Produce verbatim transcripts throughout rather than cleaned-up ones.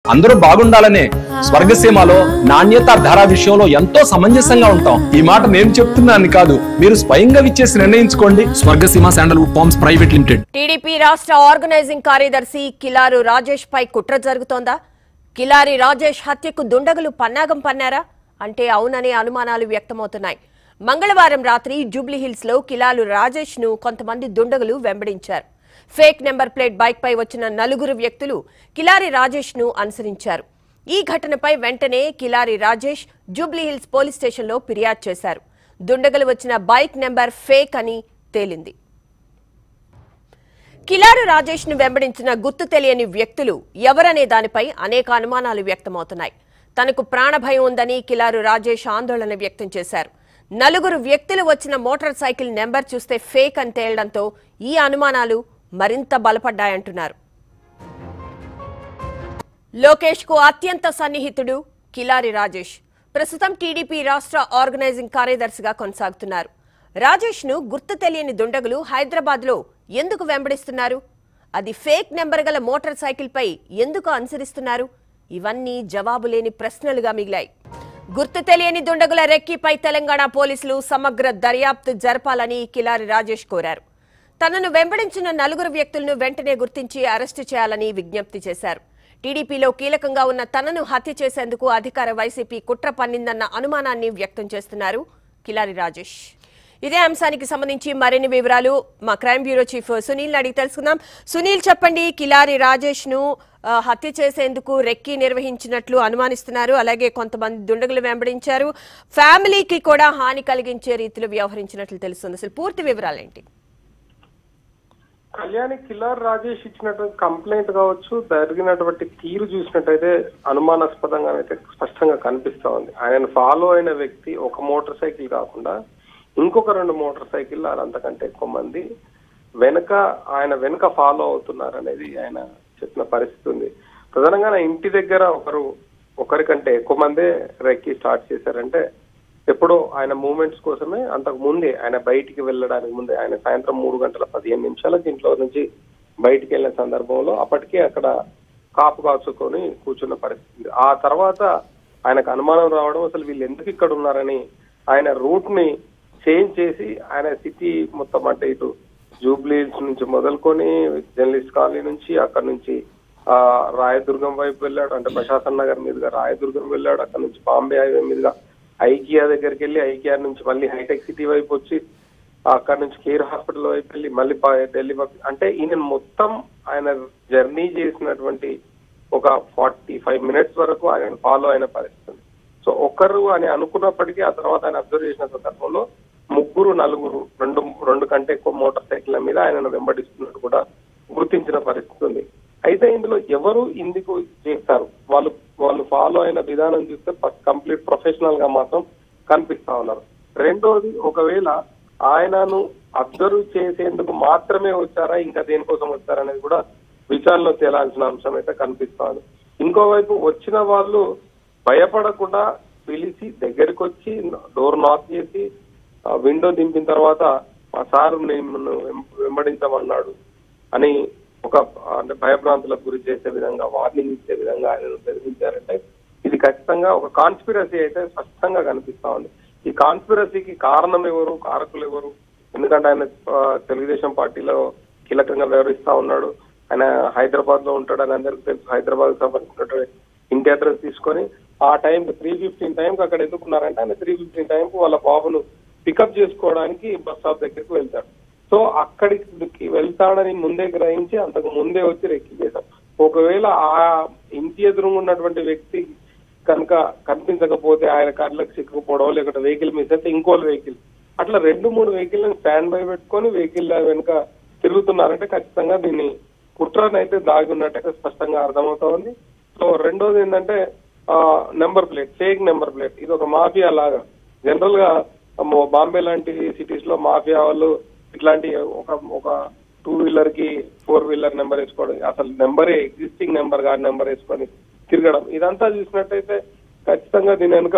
అందరూ బాగుండాలనే. స్వర్గసీమలో నాణ్యత ధర విషయంలో ఎంతో సమంజసంగా ఉంటాం. ఈ మాట నేను చెప్తున్నాను కాదు, మీరు స్వయంగా విచ్చేసి నిర్ణయించుకోండి. Swargaseema sandalwood farms private limited. TDP రాష్ట్ర ఆర్గనైజింగ్ కార్యదర్శి కిలారు రాజేష్ పై కుట్ర జరుగుతోందా? కిలారి రాజేష్ హత్యకు దుండగులు పన్నాగం పన్నారా అంటే అవుననే అనుమానాలు వ్యక్తమవుతున్నాయి. మంగళవారం రాత్రి జూబ్లీహిల్స్ లో కిలారు రాజేష్ ను కొంతమంది దుండగులు వెంబడించారు. ఫేక్ నెంబర్ ప్లేట్ బైక్ పై వచ్చిన నలుగురు వ్యక్తులు కిలారి రాజేష్ ను అనుసరించారు. ఈ ఘటనపై వెంటనే కిలారి రాజేష్ జూబ్లీహిల్స్ పోలీస్ స్టేషన్లో ఫిర్యాదు చేశారు. దుండగులు వచ్చిన బైక్ నెంబర్ ఫేక్ అని తేలింది. కిలారు రాజేష్ ను వెంబడించిన గుర్తు తెలియని వ్యక్తులు ఎవరనే దానిపై అనేక అనుమానాలు వ్యక్తమవుతున్నాయి. తనకు ప్రాణభయం ఉందని కిలారు రాజేష్ ఆందోళన వ్యక్తం చేశారు. నలుగురు వ్యక్తులు వచ్చిన మోటార్ సైకిల్ నెంబర్ చూస్తే ఫేక్ అని తేలడంతో ఈ అనుమానాలు మరింత బలపడ్డాయంటున్నారు. లోకేష్ కు అత్యంత సన్నిహితుడు కిలారి రాజేష్ ప్రస్తుతం టీడీపీ రాష్ట్ర ఆర్గనైజింగ్ కార్యదర్శిగా కొనసాగుతున్నారు. రాజేష్ ను గుర్తు తెలియని దుండగులు హైదరాబాద్ లో ఎందుకు వెంబడిస్తున్నారు? అది ఫేక్ నెంబర్ గల మోటార్ సైకిల్ పై ఎందుకు అనుసరిస్తున్నారు? ఇవన్నీ జవాబు లేని ప్రశ్నలుగా మిగిలాయి. గుర్తు తెలియని దుండగుల రెక్కిపై తెలంగాణ పోలీసులు సమగ్ర దర్యాప్తు జరపాలని కిలారి రాజేష్ కోరారు. తనను వెంబడించిన నలుగురు వ్యక్తులను వెంటనే గుర్తించి అరెస్టు చేయాలని విజ్ఞప్తి చేశారు. టీడీపీలో కీలకంగా ఉన్న తనను హత్య చేసేందుకు అధికార వైసీపీ కుట్ర పన్నిందన్న అనుమానాన్ని వ్యక్తం చేస్తున్నారు కిలారి రాజేష్. ఇదే అంశానికి సంబంధించి మరిన్ని వివరాలు మా క్రైమ్ బ్యూరో చీఫ్ సునీల్ అడిగి తెలుసుకుందాం. సునీల్, చెప్పండి, కిలారి రాజేష్ ను హత్య చేసేందుకు రెక్కి నిర్వహించినట్లు అనుమానిస్తున్నారు. అలాగే కొంతమంది దుండగులు వెంబడించారు. ఫ్యామిలీకి కూడా హాని కలిగించే రీతిలో వ్యవహరించినట్లు తెలుస్తుంది. అసలు పూర్తి వివరాలేంటి? కళ్యాణి, కిలారి రాజేష్ ఇచ్చినటువంటి కంప్లైంట్ కావచ్చు, జరిగినటువంటి తీరు చూసినట్టయితే అనుమానాస్పదంగా అయితే స్పష్టంగా కనిపిస్తా ఉంది. ఆయన ఫాలో అయిన వ్యక్తి ఒక మోటార్ సైకిల్ కాకుండా ఇంకొక రెండు మోటార్ సైకిల్ అంతకంటే ఎక్కువ మంది వెనక ఆయన వెనక ఫాలో అవుతున్నారు అనేది ఆయన చెప్పిన పరిస్థితి ఉంది. ప్రధానంగా ఇంటి దగ్గర ఒకరు ఒకరికంటే ఎక్కువ మందే రెక్కి స్టార్ట్ చేశారంటే ఎప్పుడో ఆయన మూమెంట్స్ కోసమే. అంతకు ముందే ఆయన బయటికి వెళ్ళడానికి ముందే ఆయన సాయంత్రం మూడు గంటల పదిహేను నిమిషాలకు ఇంట్లో నుంచి బయటికి వెళ్ళిన సందర్భంలో అప్పటికే అక్కడ కాపు కాచుకొని కూర్చున్న పరిస్థితి. ఆ తర్వాత ఆయనకు అనుమానం రావడం, అసలు వీళ్ళు ఎందుకు ఇక్కడ ఉన్నారని ఆయన రూట్ ని చేంజ్ చేసి ఆయన సిటీ మొత్తం అంటే ఇటు జూబ్లీహిల్స్ నుంచి మొదలుకొని జర్నలిస్ట్ కాలనీ నుంచి అక్కడ నుంచి ఆ రాయదుర్గం వైపు వెళ్ళాడు, అంటే ప్రశాసన్ నగర్ మీదుగా రాయదుర్గం వెళ్ళాడు, అక్కడ నుంచి బాంబే హైవే మీదుగా ఐకియా దగ్గరికి వెళ్ళి ఐకియా నుంచి మళ్ళీ హైటెక్ సిటీ వైపు వచ్చి అక్కడ నుంచి కేర్ హాస్పిటల్ వైపు వెళ్ళి మళ్ళీ ఢిల్లీ వైపు, అంటే ఈయన మొత్తం ఆయన జర్నీ చేసినటువంటి ఒక ఫార్టీ ఫైవ్ మినిట్స్ వరకు ఆయన ఫాలో అయిన పరిస్థితి. సో ఒకరు అని అనుకున్నప్పటికీ ఆ తర్వాత ఆయన అబ్జర్వ్ చేసిన సందర్భంలో ముగ్గురు నలుగురు రెండు రెండు కంటే ఎక్కువ మోటార్ సైకిళ్ల మీద ఆయనను వెంబడిస్తున్నట్టు కూడా గుర్తించిన పరిస్థితి ఉంది. అయితే ఇందులో ఎవరు ఇందుకు చేస్తారు, వాళ్ళు వాళ్ళు ఫాలో అయిన విధానం చూస్తే కంప్లీట్ ప్రొఫెషనల్ గా మాత్రం కనిపిస్తా ఉన్నారు. రెండోది, ఒకవేళ ఆయనను అబ్జర్వ్ చేసేందుకు మాత్రమే వచ్చారా, ఇంకా దేనికోసం వచ్చారా అనేది కూడా విచారణలో తేలాల్సిన అంశం అయితే కనిపిస్తుంది. ఇంకోవైపు వచ్చిన వాళ్ళు భయపడకుండా పిలిచి దగ్గరికి వచ్చి డోర్ నాక్ చేసి విండో దింపిన తర్వాత మా సారు నేను వెంబడించమన్నాడు అని ఒక అంటే భయభ్రాంతులకు గురి చేసే విధంగా, వార్నింగ్ ఇచ్చే విధంగా ఆయన బెదిరించారంటే ఇది ఖచ్చితంగా ఒక కాన్స్పిరసీ అయితే స్పష్టంగా కనిపిస్తా ఉంది. ఈ కాన్స్పిరసీకి కారణం ఎవరు, కారకులు ఎవరు? ఎందుకంటే ఆయన తెలుగుదేశం పార్టీలో కీలకంగా వ్యవహరిస్తా ఉన్నాడు. ఆయన హైదరాబాద్ లో ఉంటాడు అని అందరికీ తెలుసు. హైదరాబాద్ సంబంధించినటువంటి ఇంటి అడ్రస్ తీసుకొని ఆ టైం త్రీ ఫిఫ్టీన్ టైంకి అక్కడ ఎందుకున్నారంటే ఆయన త్రీ ఫిఫ్టీన్ టైంకి వాళ్ళ బాబును పికప్ చేసుకోవడానికి బస్ స్టాప్ దగ్గరికి వెళ్తాడు. సో అక్కడికి వెళ్తాడని ముందే గ్రహించి అంతకు ముందే వచ్చి రెక్కి చేశాం. ఒకవేళ ఆ ఇంటి ఎదురు ఉన్నటువంటి వ్యక్తి కనుక కనిపించకపోతే ఆయన కార్లకు చిక్కుకుపోవడం, లేకపోతే వెహికల్ మిస్ అయితే ఇంకో వెహికల్, అట్లా రెండు మూడు వెహికల్ స్టాండ్ బై పెట్టుకొని వెహికల్ వెనుక తిరుగుతున్నారంటే ఖచ్చితంగా దీన్ని కుట్రను అయితే దాగి ఉన్నట్టయితే స్పష్టంగా అర్థమవుతా ఉంది. సో రెండోది ఏంటంటే number plate, fake number plate. ఇది ఒక మాఫియా లాగా. జనరల్ గా బాంబే లాంటి సిటీస్ లో మాఫియా వాళ్ళు ఇట్లాంటి ఒక ఒక టూ వీలర్ కి ఫోర్ వీలర్ నెంబర్ వేసుకోవడం, అసలు నెంబరే ఎగ్జిస్టింగ్ నెంబర్ గా నెంబర్ వేసుకొని తిరగడం, ఇదంతా చూసినట్టయితే ఖచ్చితంగా దీని వెనుక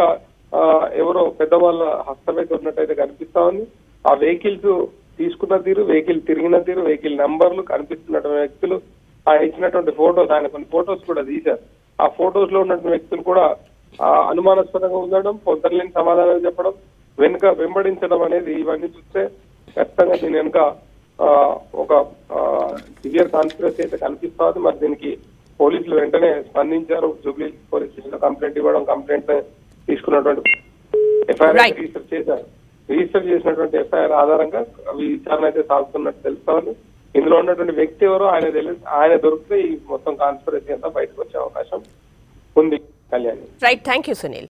ఎవరో పెద్దవాళ్ళ హస్తమైతే ఉన్నట్టయితే కనిపిస్తా ఉంది. ఆ వెహికల్స్ తీసుకున్న తీరు, వెహికల్ తిరిగిన తీరు, వెహికల్ నెంబర్లు కనిపిస్తున్నటువంటి వ్యక్తులు, ఆయన ఇచ్చినటువంటి ఫోటోస్, ఆయన కొన్ని ఫోటోస్ కూడా తీశారు. ఆ ఫొటోస్ లో ఉన్నటువంటి వ్యక్తులు కూడా అనుమానాస్పదంగా ఉండడం, పొందలేని సమాధానాలు చెప్పడం, వెనుక వెంబడించడం అనేది ఇవన్నీ చూస్తే ఖచ్చితంగా దీని వెనుక ఒక సివియర్ కాన్స్పిరసీ అయితే కనిపిస్తుంది. మరి దీనికి పోలీసులు వెంటనే స్పందించారు. జూబ్లీ పోలీస్ స్టేషన్ లో కంప్లైంట్ ఇవ్వడం, కంప్లైంట్ తీసుకున్నటువంటి ఎఫ్ఐఆర్ రిజిస్టర్ చేశారు. రిజిస్టర్ చేసినటువంటి ఎఫ్ఐఆర్ ఆధారంగా విచారణ అయితే సాగుతున్నట్టు తెలుస్తోంది. ఇందులో ఉన్నటువంటి వ్యక్తి ఎవరో ఆయన తెలిసి ఆయన దొరికితే ఈ మొత్తం కాన్స్పిరసీ అంతా బయటకు వచ్చే అవకాశం ఉంది. Kalyani. Right, thank you Sunil.